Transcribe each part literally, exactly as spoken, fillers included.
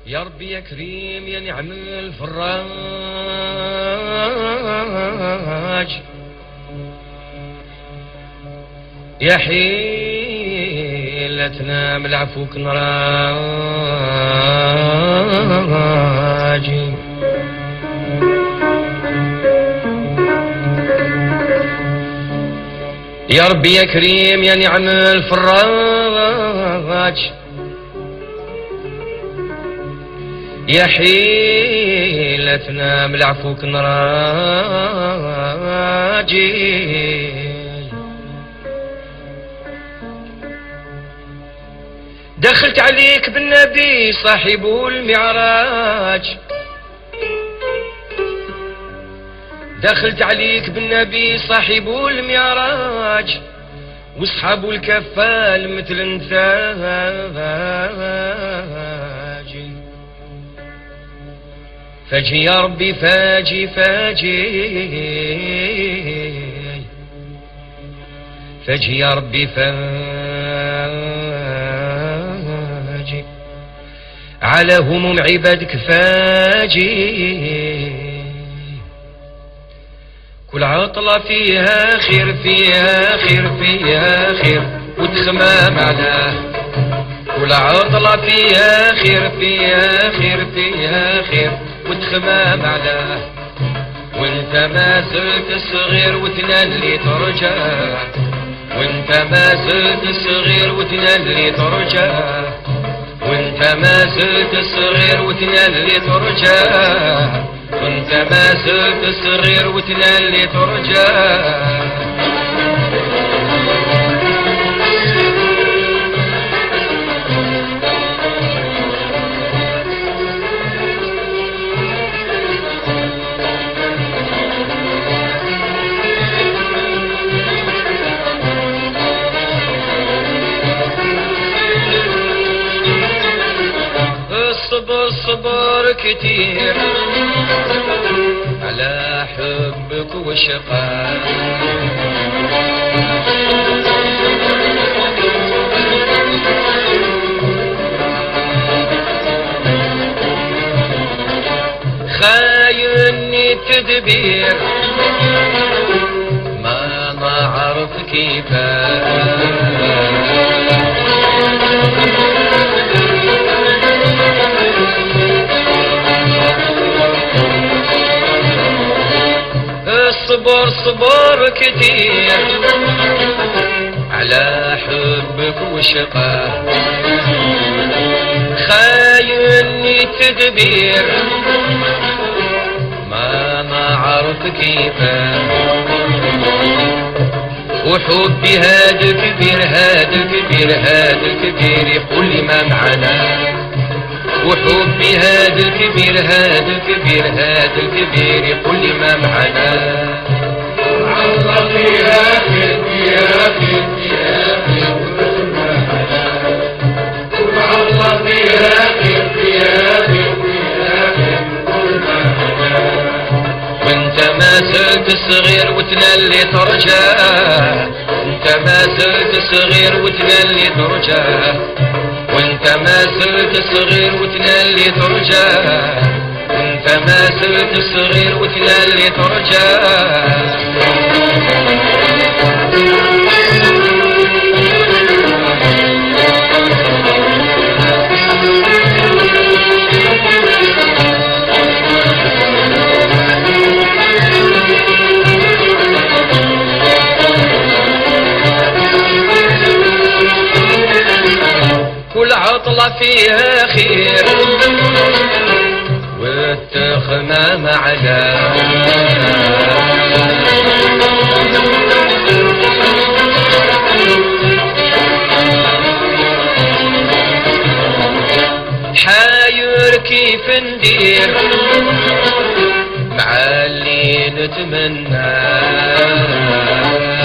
يا ربي يا كريم يا نعم الفراج، يا حيلتنا من عفوك نراجي. يا ربي يا كريم يا نعم الفراج، يا حيلتنا من عفوك نراجي. دخلت عليك بالنبي صاحب المعراج، دخلت عليك بالنبي صاحب المعراج، واصحاب الكفال مثل انتاج. فاجي يا ربي فاجي فاجي، فاجي يا ربي فاجي، على هموم عبادك فاجي. كل عطلة فيها خير فيها خير فيها خير وتخمام علاه، كل عطلة فيها خير فيها خير فيها خير وتخمام علاه. وانت ما زلت صغير وتنلي ترجع، وانت ما زلت صغير وتنلي ترجع، وانت ما زلت صغير وتنلي ترجع، وانت ما زلت صغير وتنلي ترجع. الصبر صبر كتير على حبك وشقاك، خايني تدبير ما ما عرف كيفك. صبر صبر كتير على حبك وشقاك، خايني تدبير ما ما عرف كيفك. وحبي هذا الكبير هذا الكبير هذا الكبير يقول لي ما معنا، وحبي هذا الكبير هذا الكبير هذا الكبير يقول لي ما معنا. الله فيها خير فيها خير فيها خير وما معنا، الله فيها خير فيها خير فيها خير وما معنا. وانت ما زلت صغير وتنلي ترجع، انت ما زلت صغير وتنلي ترجع، وانت ما زلت صغير وتنلي ترجع، وانت ما زلت صغير وتنلي ترجع. كل عطلة فيها خير والتخمام علاه، حاير كيف ندير مع اللي نتمناه.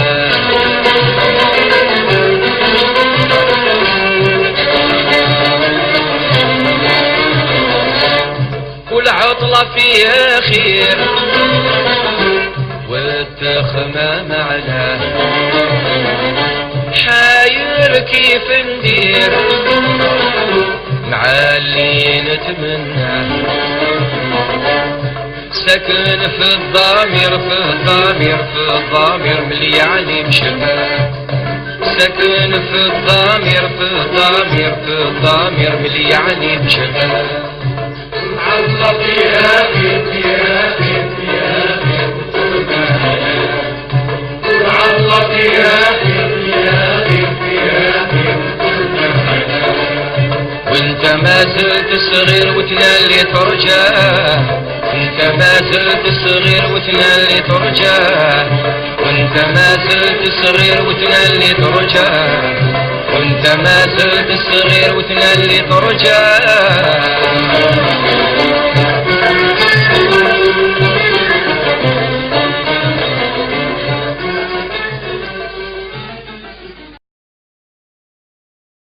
كل عطلة فيها خير والتخمام علاه، حاير كيف ندير نعلي نتمنى ساكن في الضمير في الضمير في الضمير ملي عليم شباب ساكن في الضمير في الضمير في الضمير ملي عليم شباب الله فيها بنت يا بنت يا بنت الله فيها بنت يا بنت يا بنت وانت ما زلت صغير وتنالي ترجاه وانت ما زلت صغير وتنالي ترجاه وانت ما زلت صغير وتنالي ترجاه وانت ما زلت صغير وتنالي ترجاه